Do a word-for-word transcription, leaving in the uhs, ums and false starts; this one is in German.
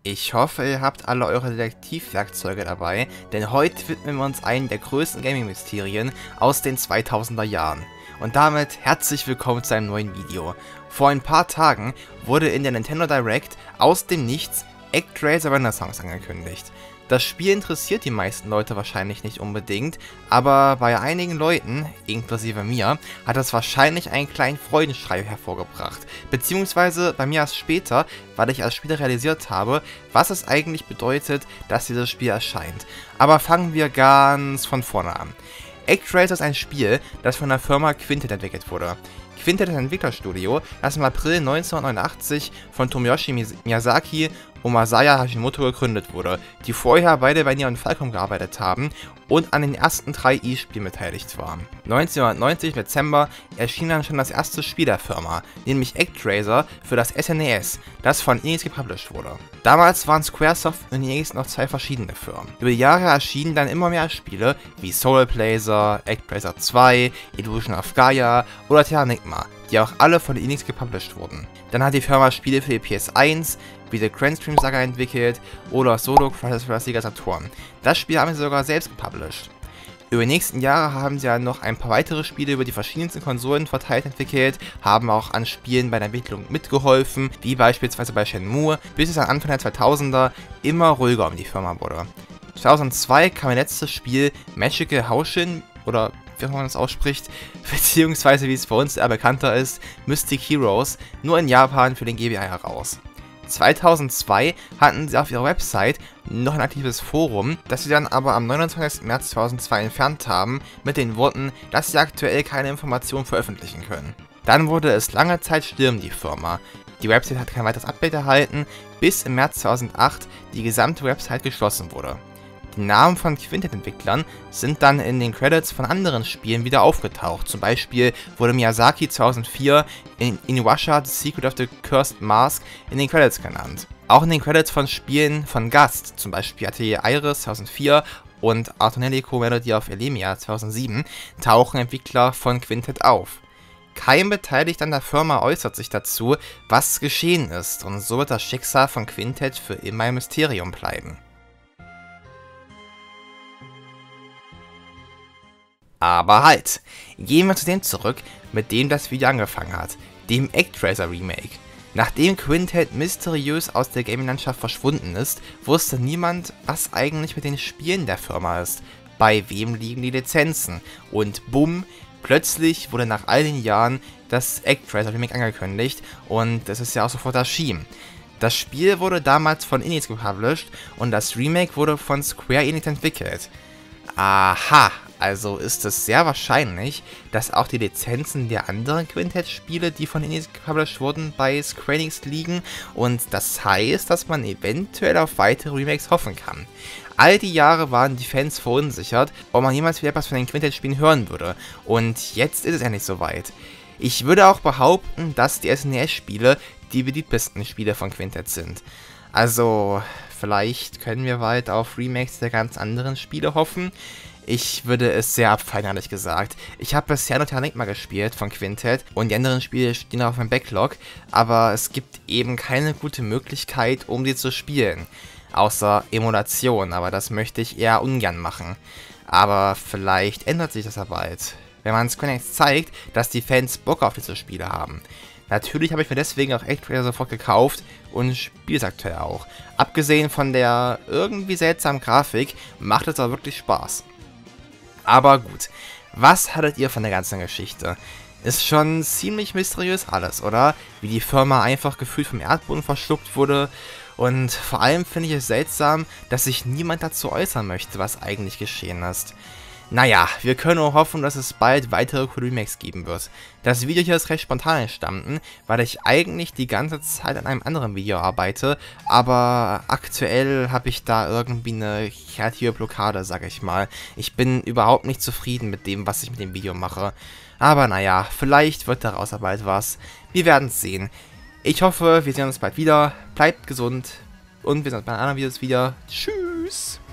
Ich hoffe, ihr habt alle eure Detektivwerkzeuge dabei, denn heute widmen wir uns einem der größten Gaming-Mysterien aus den zweitausender Jahren. Und damit herzlich willkommen zu einem neuen Video. Vor ein paar Tagen wurde in der Nintendo Direct aus dem Nichts ActRaiser Renaissance angekündigt. Das Spiel interessiert die meisten Leute wahrscheinlich nicht unbedingt, aber bei einigen Leuten, inklusive mir, hat das wahrscheinlich einen kleinen Freudenschrei hervorgebracht. Beziehungsweise bei mir erst später, weil ich als Spieler realisiert habe, was es eigentlich bedeutet, dass dieses Spiel erscheint. Aber fangen wir ganz von vorne an. ActRaiser ist ein Spiel, das von der Firma Quintet entwickelt wurde. Quintet ist ein Entwicklerstudio, das im April neunzehnhundertneunundachtzig von Tomoyoshi Miyazaki und Masaya Hashimoto gegründet wurde, die vorher beide bei Neon Falcom gearbeitet haben und an den ersten drei i-Spielen beteiligt waren. neunzehnhundertneunzig im Dezember erschien dann schon das erste Spiel der Firma, nämlich ActRaiser für das S N E S, das von Enix gepublished wurde. Damals waren Squaresoft und Enix noch zwei verschiedene Firmen. Über die Jahre erschienen dann immer mehr Spiele wie Soul Blazer, ActRaiser zwei, Illusion of Gaia oder Terranigma, die auch alle von Enix gepublished wurden. Dann hat die Firma Spiele für die P S eins, wie The Grand Stream Saga entwickelt oder Solo Crisis für das Sega Saturn. Das Spiel haben sie sogar selbst gepublished. Über die nächsten Jahre haben sie dann noch ein paar weitere Spiele über die verschiedensten Konsolen verteilt entwickelt, haben auch an Spielen bei der Entwicklung mitgeholfen, wie beispielsweise bei Shenmue, bis es am Anfang der zweitausender immer ruhiger um die Firma wurde. zweitausendzwei kam ihr letztes Spiel Magical Houshin, oder wie man das ausspricht, beziehungsweise wie es bei uns eher bekannter ist, Mystic Heroes, nur in Japan für den G B A heraus. zweitausendzwei hatten sie auf ihrer Website noch ein aktives Forum, das sie dann aber am neunundzwanzigsten März zweitausendzwei entfernt haben, mit den Worten, dass sie aktuell keine Informationen veröffentlichen können. Dann wurde es lange Zeit still um die Firma. Die Website hat kein weiteres Update erhalten, bis im März zweitausendacht die gesamte Website geschlossen wurde. Die Namen von Quintet-Entwicklern sind dann in den Credits von anderen Spielen wieder aufgetaucht. Zum Beispiel wurde Miyazaki zweitausendvier in Inuyasha The Secret of the Cursed Mask in den Credits genannt. Auch in den Credits von Spielen von Gast, zum Beispiel Atelier Iris zweitausendvier und Artonelico Melody of Elemia zweitausendsieben, tauchen Entwickler von Quintet auf. Kein Beteiligter an der Firma äußert sich dazu, was geschehen ist, und so wird das Schicksal von Quintet für immer ein Mysterium bleiben. Aber halt! Gehen wir zu dem zurück, mit dem das Video angefangen hat, dem ActRaiser Remake. Nachdem Quintet mysteriös aus der Gaming-Landschaft verschwunden ist, wusste niemand, was eigentlich mit den Spielen der Firma ist, bei wem liegen die Lizenzen, und bumm, plötzlich wurde nach all den Jahren das ActRaiser Remake angekündigt und es ist ja auch sofort erschienen. Das Spiel wurde damals von Enix gepublished und das Remake wurde von Square Enix entwickelt. Aha! Also ist es sehr wahrscheinlich, dass auch die Lizenzen der anderen Quintet-Spiele, die von Enix gepublished wurden, bei Square Enix liegen, und das heißt, dass man eventuell auf weitere Remakes hoffen kann. All die Jahre waren die Fans verunsichert, ob man jemals wieder etwas von den Quintet-Spielen hören würde, und jetzt ist es endlich soweit. Ich würde auch behaupten, dass die S N E S-Spiele die beliebtesten Spiele von Quintet sind. Also, vielleicht können wir bald auf Remakes der ganz anderen Spiele hoffen. Ich würde es sehr abfeiern, ehrlich gesagt. Ich habe bisher nur Terranigma gespielt von Quintet und die anderen Spiele stehen auf meinem Backlog, aber es gibt eben keine gute Möglichkeit, um sie zu spielen. Außer Emulation, aber das möchte ich eher ungern machen. Aber vielleicht ändert sich das ja bald, wenn man Square Enix zeigt, dass die Fans Bock auf diese Spiele haben. Natürlich habe ich mir deswegen auch ActRaiser sofort gekauft und spiele es aktuell auch. Abgesehen von der irgendwie seltsamen Grafik macht es aber wirklich Spaß. Aber gut, was hattet ihr von der ganzen Geschichte? Ist schon ziemlich mysteriös alles, oder? Wie die Firma einfach gefühlt vom Erdboden verschluckt wurde. Und vor allem finde ich es seltsam, dass sich niemand dazu äußern möchte, was eigentlich geschehen ist. Naja, wir können nur hoffen, dass es bald weitere coole Remakes geben wird. Das Video hier ist recht spontan entstanden, weil ich eigentlich die ganze Zeit an einem anderen Video arbeite, aber aktuell habe ich da irgendwie eine kreative Blockade, sag ich mal. Ich bin überhaupt nicht zufrieden mit dem, was ich mit dem Video mache. Aber naja, vielleicht wird daraus ja bald was. Wir werden es sehen. Ich hoffe, wir sehen uns bald wieder. Bleibt gesund und wir sehen uns bei anderen Videos wieder. Tschüss!